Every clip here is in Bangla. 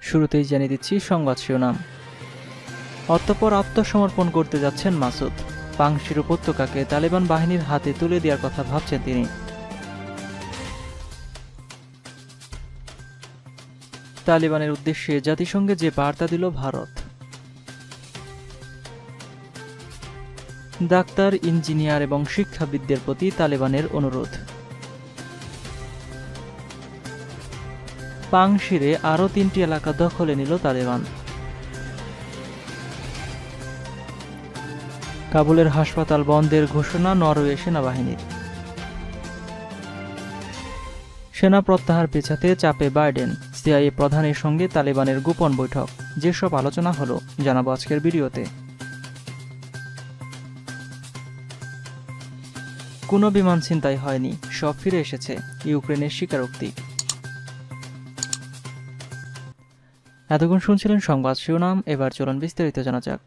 শুরুতেই জানিয়ে দিচ্ছি সংবাদ শিরোনাম। অতঃপর আত্মসমর্পণ করতে যাচ্ছেন মাসুদ। পাংশির উপত্যকাকে তালেবান বাহিনীর হাতে তুলে দেওয়ার কথা ভাবছেন তিনি। তালিবানের উদ্দেশ্যে জাতিসংঘে যে বার্তা দিল ভারত। ডাক্তার, ইঞ্জিনিয়ার এবং শিক্ষাবিদদের প্রতি তালেবানের অনুরোধ। পাংশিরে আরও 3টি এলাকা দখলে নিল তালেবান। কাবুলের হাসপাতাল বন্ধের ঘোষণা নরওয়ে সেনাবাহিনীর। সেনা প্রত্যাহার পেছাতে চাপে বাইডেন। সিআইএ প্রধানের সঙ্গে তালেবানের গোপন বৈঠক। যেসব আলোচনা হলো জানাবো আজকের ভিডিওতে। কোনো বিমান ছিনতাই হয়নি, সব ফিরে এসেছে, ইউক্রেনের স্বীকারোক্তি। এতক্ষণ শুনছিলেন সংবাদ শিরোনাম, এবার চলুন বিস্তারিত জানা যাক।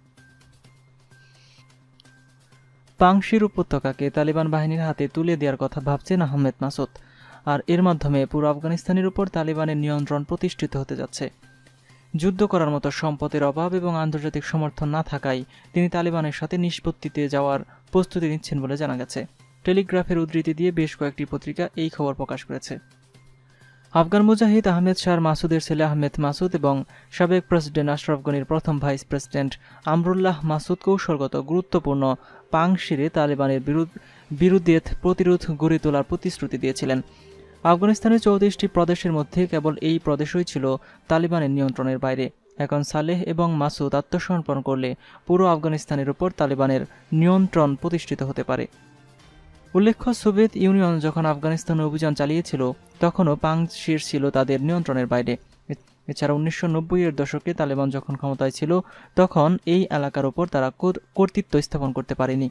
পাংশির উপত্যকাকে তালিবান বাহিনীর হাতে তুলে দেওয়ার কথা ভাবছেন আহমেদ মাসুদ, আর এর মাধ্যমে পুরো আফগানিস্তানের উপর তালিবানের নিয়ন্ত্রণ প্রতিষ্ঠিত হতে যাচ্ছে। যুদ্ধ করার মতো সম্পদের অভাব এবং আন্তর্জাতিক সমর্থন না থাকায় তিনি তালিবানের সাথে নিষ্পত্তিতে যাওয়ার প্রস্তুতি নিচ্ছেন বলে জানা গেছে। টেলিগ্রাফের উদ্ধৃতি দিয়ে বেশ কয়েকটি পত্রিকা এই খবর প্রকাশ করেছে। আফগান মুজাহিদ আহমেদ শাহ মাসুদের ছেলে আহমেদ মাসুদ এবং সাবেক প্রেসিডেন্ট আশরাফ গনির প্রথম ভাইস প্রেসিডেন্ট আমরুল্লাহ মাসুদ কৌশলগত গুরুত্বপূর্ণ পাংশিরে তালেবানের বিরুদ্ধে প্রতিরোধ গড়ে তোলার প্রতিশ্রুতি দিয়েছিলেন। আফগানিস্তানের 34টি প্রদেশের মধ্যে কেবল এই প্রদেশই ছিল তালিবানের নিয়ন্ত্রণের বাইরে। এখন সালেহ এবং মাসুদ আত্মসমর্পণ করলে পুরো আফগানিস্তানের উপর তালেবানের নিয়ন্ত্রণ প্রতিষ্ঠিত হতে পারে। উল্লেখ্য, সোভিয়েত ইউনিয়ন যখন আফগানিস্তানে অভিযান চালিয়েছিল তখনও পাংশির ছিল তাদের নিয়ন্ত্রণের বাইরে। এছাড়া 1990-এর দশকে তালেবান যখন ক্ষমতায় ছিল তখন এই এলাকার উপর তারা কর্তৃত্ব স্থাপন করতে পারেনি।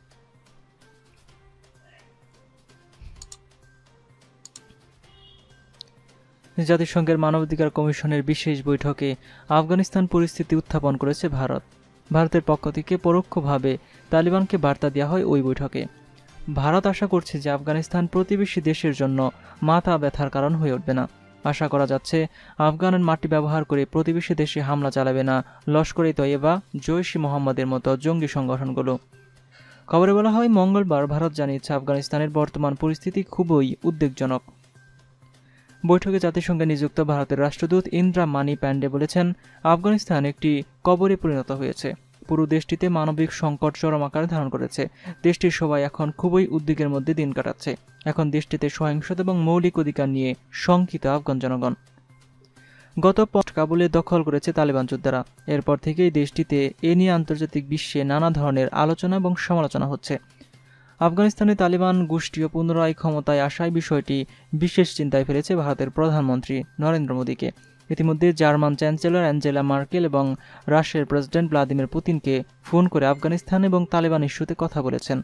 জাতিসংঘের মানবাধিকার কমিশনের বিশেষ বৈঠকে আফগানিস্তান পরিস্থিতি উত্থাপন করেছে ভারত। ভারতের পক্ষ থেকে পরোক্ষভাবে তালিবানকে বার্তা দেওয়া হয় ওই বৈঠকে। ভারত আশা করছে যে আফগানিস্তান প্রতিবেশী দেশের জন্য মাথা ব্যথার কারণ হয়ে উঠবে না। আশা করা যাচ্ছে আফগানের মাটি ব্যবহার করে প্রতিবেশী দেশে হামলা চালাবে না লস্কর-ই-তৈয়বা, জৈশ-ই-মোহাম্মদের মতো জঙ্গি সংগঠনগুলো। খবরে বলা হয়, মঙ্গলবার ভারত জানিয়েছে আফগানিস্তানের বর্তমান পরিস্থিতি খুবই উদ্বেগজনক। বৈঠকে জাতিসংঘে নিযুক্ত ভারতের রাষ্ট্রদূত ইন্দ্রা মানি প্যান্ডে বলেছেন, আফগানিস্তান একটি কবরে পরিণত হয়েছে। পুরো দেশটিতে মানবিক সংকট চরম আকার ধারণ করেছে। দেশটির সবাই এখন খুবই উদ্বেগের মধ্যে দিন কাটাচ্ছে। এখন দেশটিতে সহিংসতা এবং মৌলিক অধিকার নিয়ে শঙ্কিত আফগান জনগণ। গত কাবুলে দখল করেছে তালেবান যোদ্ধারা। এরপর থেকেই দেশটিতে এ নিয়ে আন্তর্জাতিক বিশ্বে নানা ধরনের আলোচনা এবং সমালোচনা হচ্ছে। আফগানিস্তানে তালিবান গোষ্ঠীও পুনরায় ক্ষমতায় আসায় বিষয়টি বিশেষ চিন্তায় ফেলেছে ভারতের প্রধানমন্ত্রী নরেন্দ্র মোদীকে। ইতিমধ্যে জার্মান চ্যান্সেলর অ্যাঞ্জেলা মার্কেল এবং রাশিয়ার প্রেসিডেন্ট ভ্লাদিমির পুতিনকে ফোন করে আফগানিস্তান এবং তালেবান ইস্যুতে কথা বলেছেন।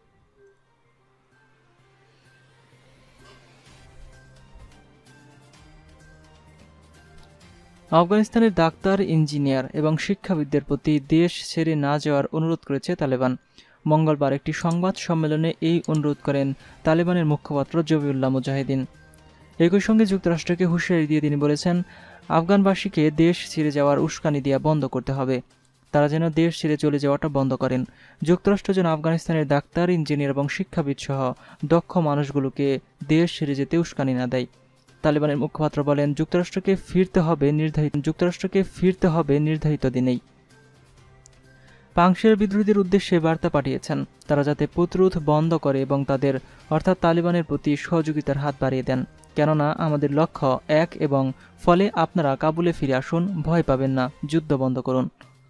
আফগানিস্তানের ডাক্তার, ইঞ্জিনিয়ার এবং শিক্ষাবিদদের প্রতি দেশ ছেড়ে না যাওয়ার অনুরোধ করেছে তালেবান। মঙ্গলবার একটি সংবাদ সম্মেলনে এই অনুরোধ করেন তালেবানের মুখপাত্র জবিউল্লাহ মুজাহিদিন। একই সঙ্গে যুক্তরাষ্ট্রকে হুঁশিয়ারি দিয়ে তিনি বলেছেন, আফগানবাসীকে দেশ ছেড়ে যাওয়ার উস্কানি দেওয়া বন্ধ করতে হবে। তারা যেন দেশ ছেড়ে চলে যাওয়াটা বন্ধ করেন। যুক্তরাষ্ট্র যেন আফগানিস্তানের ডাক্তার, ইঞ্জিনিয়ার এবং শিক্ষাবিদ সহ দক্ষ মানুষগুলোকে দেশ ছেড়ে যেতে উস্কানি না দেয়। তালেবানের মুখপাত্র বলেন, যুক্তরাষ্ট্রকে ফিরতে হবে নির্ধারিত দিনেই। পাংশির বিদ্রোহীদের উদ্দেশ্যে বার্তা পাঠিয়েছেন, তারা যাতে প্রতিরোধ বন্ধ করে এবং তাদের অর্থাৎ তালিবানের প্রতি সহযোগিতার হাত বাড়িয়ে দেন। কেননা আমাদের লক্ষ্য এক এবং ফলে আপনারা কাবুলে ফিরে আসুন, ভয় পাবেন না, যুদ্ধ বন্ধ করুন।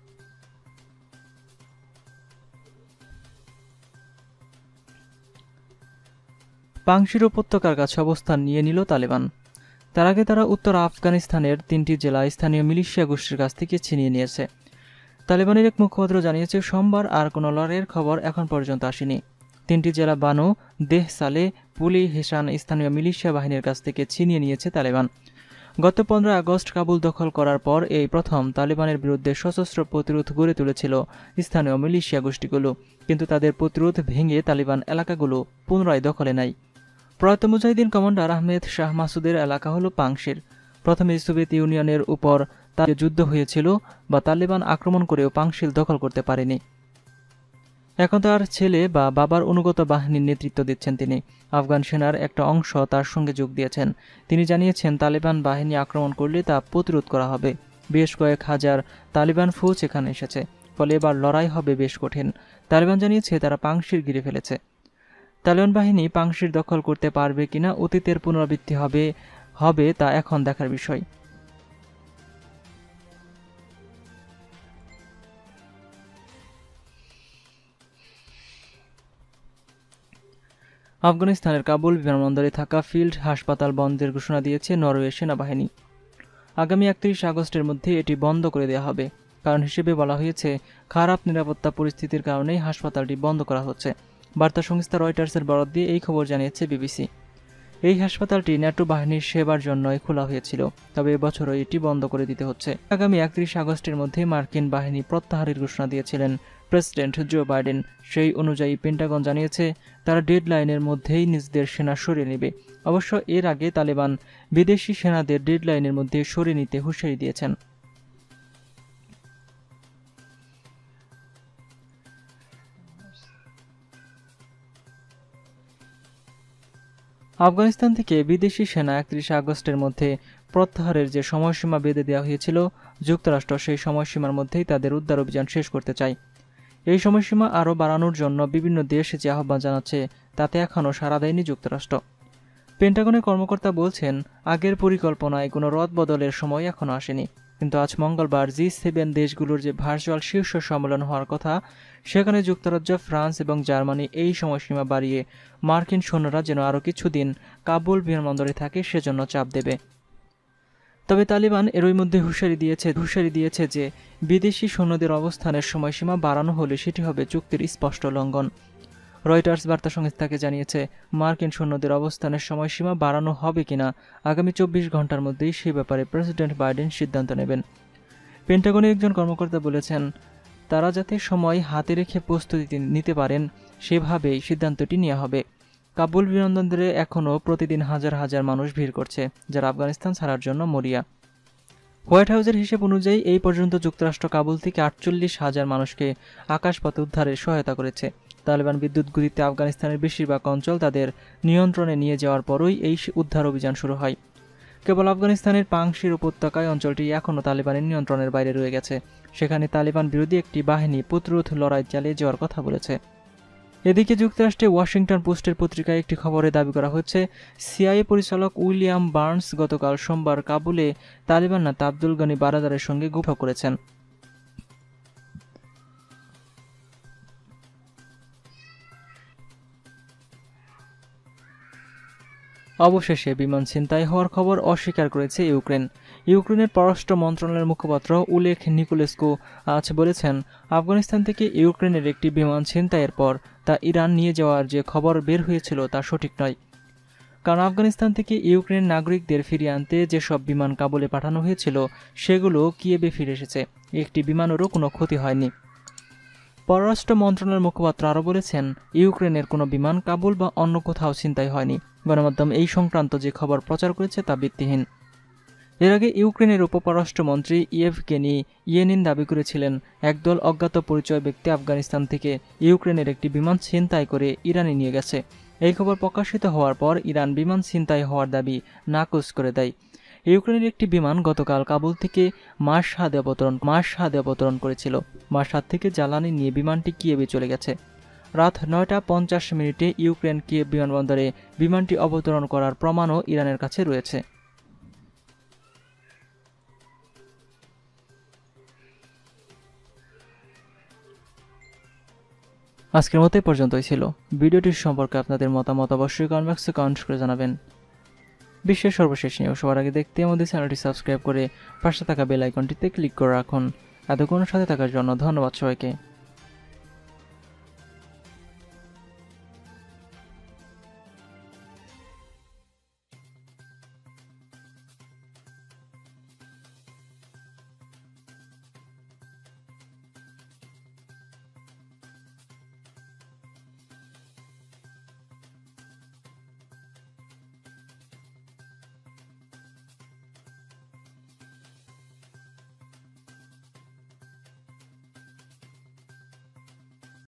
পাংশির উপত্যকার কাছে অবস্থান নিয়ে নিল তালেবান। তার আগে তারা উত্তর আফগানিস্তানের 3টি জেলা স্থানীয় মিলিশিয়া গোষ্ঠীর কাছ থেকে ছিনিয়ে নিয়েছে। তালেবানের এক মুখপাত্র জানিয়েছে, সোমবার আর কোনো লড়াইয়ের খবর এখন পর্যন্ত আসেনি। 3টি জেলা বানু, দেহ সালে, পুলি, হেসান স্থানীয় মিলিশিয়া বাহিনীর কাছ থেকে ছিনিয়ে নিয়েছে তালেবান। গত 15 আগস্ট কাবুল দখল করার পর এই প্রথম তালেবানের বিরুদ্ধে সশস্ত্র প্রতিরোধ গড়ে তুলেছিল স্থানীয় মিলিশিয়া গোষ্ঠীগুলো, কিন্তু তাদের প্রতিরোধ ভেঙে তালেবান এলাকাগুলো পুনরায় দখলে নেয়। প্রয়াত মুজাহিদিন কমান্ডার আহমেদ শাহ মাসুদের এলাকা হল পাংশির। প্রথমে সোভিয়েত ইউনিয়নের উপর তার যুদ্ধ হয়েছিল বা তালেবান আক্রমণ করেও পাংশিল দখল করতে পারেনি। এখন তার ছেলে বা বাবার অনুগত বাহিনীর নেতৃত্ব দিচ্ছেন তিনি। আফগান সেনার একটা অংশ তার সঙ্গে যোগ দিয়েছেন। তিনি জানিয়েছেন তালেবান বাহিনী আক্রমণ করলে তা প্রতিরোধ করা হবে। বেশ কয়েক হাজার তালিবান ফৌজ এখানে এসেছে, ফলে এবার লড়াই হবে বেশ কঠিন। তালেবান জানিয়েছে তারা পাংশির ঘিরে ফেলেছে। তালেবান বাহিনী পাংশির দখল করতে পারবে কিনা, অতীতের পুনরাবৃত্তি হবে তা এখন দেখার বিষয়। আফগানিস্তানের কাবুল বিমানবন্দরে থাকা ফিল্ড হাসপাতাল বন্ধের ঘোষণা দিয়েছে নরওয়ে সেনাবাহিনী। আগামী 31 আগস্টের মধ্যে এটি বন্ধ করে দেওয়া হবে। কারণ হিসেবে বলা হয়েছে খারাপ নিরাপত্তা পরিস্থিতির কারণেই হাসপাতালটি বন্ধ করা হচ্ছে। বার্তা সংস্থা রয়টার্সের বরাত দিয়ে এই খবর জানিয়েছে বিবিসি। এই হাসপাতালটি ন্যাটো বাহিনীর সেবার জন্যই খোলা হয়েছিল, তবে এবছরও এটি বন্ধ করে দিতে হচ্ছে। আগামী 31 আগস্টের মধ্যে মার্কিন বাহিনী প্রত্যাহারের ঘোষণা দিয়েছিলেন প্রেসিডেন্ট জো বাইডেন। সেই অনুযায়ী পেন্টাগন জানিয়েছে তারা ডেডলাইনের মধ্যেই নিজেদের সেনা সরিয়ে নেবে। অবশ্য এর আগে তালেবান বিদেশি সেনাদের ডেডলাইনের মধ্যে সরিয়ে নিতে হুঁশিয়ারি দিয়েছেন। আফগানিস্তান থেকে বিদেশি সেনা 31 আগস্টের মধ্যে প্রত্যাহারের যে সময়সীমা বেঁধে দেওয়া হয়েছিল, যুক্তরাষ্ট্র সেই সময়সীমার মধ্যেই তাদের উদ্ধার অভিযান শেষ করতে চায়। এই সময়সীমা আরও বাড়ানোর জন্য বিভিন্ন দেশ যে আহ্বান জানাচ্ছে তাতে এখনও সাড়া দেয়নি যুক্তরাষ্ট্র। পেন্টাগনের কর্মকর্তা বলছেন আগের পরিকল্পনায় কোনো রদবদলের সময় এখনও আসেনি, কিন্তু আজ মঙ্গলবার G7 দেশগুলোর যে ভার্চুয়াল শীর্ষ সম্মেলন হওয়ার কথা, সেখানে যুক্তরাজ্য, ফ্রান্স এবং জার্মানি এই সময়সীমা বাড়িয়ে মার্কিন সৈন্যরা যেন আরও কিছুদিন কাবুল বিমানবন্দরে থাকে সেজন্য চাপ দেবে। তবে তালিবান এরই মধ্যে হুঁশিয়ারি দিয়েছে যে বিদেশি সৈন্যদের অবস্থানের সময়সীমা বাড়ানো হলে সেটি হবে চুক্তির স্পষ্ট লঙ্ঘন। রয়টার্স বার্তা সংস্থাকে জানিয়েছে মার্কিন সৈন্যদের অবস্থানের সময়সীমা বাড়ানো হবে কিনা আগামী 24 ঘন্টার মধ্যেই সে ব্যাপারে প্রেসিডেন্ট বাইডেন সিদ্ধান্ত নেবেন। পেন্টাগনের একজন কর্মকর্তা বলেছেন তারা যাতে সময় হাতে রেখে প্রস্তুতি নিতে পারেন সেভাবেই সিদ্ধান্তটি নেওয়া হবে। কাবুল বিমানবন্দরে এখনও প্রতিদিন হাজার হাজার মানুষ ভিড় করছে, যারা আফগানিস্তান ছাড়ার জন্য মরিয়া। হোয়াইট হাউসের হিসেব অনুযায়ী এই পর্যন্ত যুক্তরাষ্ট্র কাবুল থেকে 48,000 মানুষকে আকাশপথে উদ্ধারে সহায়তা করেছে। তালেবান বিদ্যুৎ গতিতে আফগানিস্তানের বেশিরভাগ অঞ্চল তাদের নিয়ন্ত্রণে নিয়ে যাওয়ার পরই এই উদ্ধার অভিযান শুরু হয়। কেবল আফগানিস্তানের পাংশির উপত্যকায় অঞ্চলটি এখনও তালেবানের নিয়ন্ত্রণের বাইরে রয়ে গেছে। সেখানে তালেবান বিরোধী একটি বাহিনী প্রতিরোধ লড়াই চালিয়ে যাওয়ার কথা বলেছে। এদিকে যুক্তরাষ্ট্রে ওয়াশিংটন পোস্টের পত্রিকায় একটি খবরে দাবি করা হচ্ছে সিআইএ পরিচালক উইলিয়াম বার্নস গতকাল সোমবার কাবুলে তালিবান নেতা আব্দুল গনি বারাদারের সঙ্গে বৈঠক করেছেন। অবশেষে বিমান ছিনতাই হওয়ার খবর অস্বীকার করেছে ইউক্রেন। ইউক্রেনের পররাষ্ট্র মন্ত্রণালয়ের মুখপাত্র উলেখ নিকোলেস্কু আজ বলেছেন আফগানিস্তান থেকে ইউক্রেনের একটি বিমান ছিনতাইয়ের পর তা ইরান নিয়ে যাওয়ার যে খবর বের হয়েছিল তা সঠিক নয়। কারণ আফগানিস্তান থেকে ইউক্রেন নাগরিকদের ফিরিয়ে আনতে যেসব বিমান কাবুলে পাঠানো হয়েছিল সেগুলো কিয়েভে ফিরে এসেছে। একটি বিমানেরও কোনো ক্ষতি হয়নি। পররাষ্ট্র মন্ত্রণালয়ের মুখপাত্র আরও বলেছেন ইউক্রেনের কোনো বিমান কাবুল বা অন্য কোথাও ছিনতাই হয়নি। গণমাধ্যম এই সংক্রান্ত যে খবর প্রচার করেছে তা ভিত্তিহীন। এর আগে ইউক্রেনের উপপররাষ্ট্রমন্ত্রী ইয়েভগেনি ইয়েনিন দাবি করেছিলেন একদল অজ্ঞাত পরিচয় ব্যক্তি আফগানিস্তান থেকে ইউক্রেনের একটি বিমান ছিনতাই করে ইরানে নিয়ে গেছে। এই খবর প্রকাশিত হওয়ার পর ইরান বিমান ছিনতাই হওয়ার দাবি নাকচ করে দেয়। ইউক্রেনের একটি বিমান গতকাল কাবুল থেকে মাশহাদে অবতরণ করেছিল। মাশহাদ থেকে জ্বালানি নিয়ে বিমানটি কিয়েভে চলে গেছে। রাত 9:50 ইউক্রেন কিয়েভ বিমানবন্দরে বিমানটি অবতরণ করার প্রমাণও ইরানের কাছে রয়েছে। আজকের মতো পর্যন্তই ছিল। ভিডিওটির সম্পর্কে আপনাদের মতামত অবশ্যই কমেন্ট বক্সে কমেন্ট করে জানাবেন। বিশ্বের সর্বশেষ নিউজ সবার আগে দেখতে আমাদের চ্যানেলটি সাবস্ক্রাইব করে পাশে থাকা বেল আইকনটিতে ক্লিক করে রাখুন। এতক্ষণ সাথে থাকার জন্য ধন্যবাদ সবাইকে।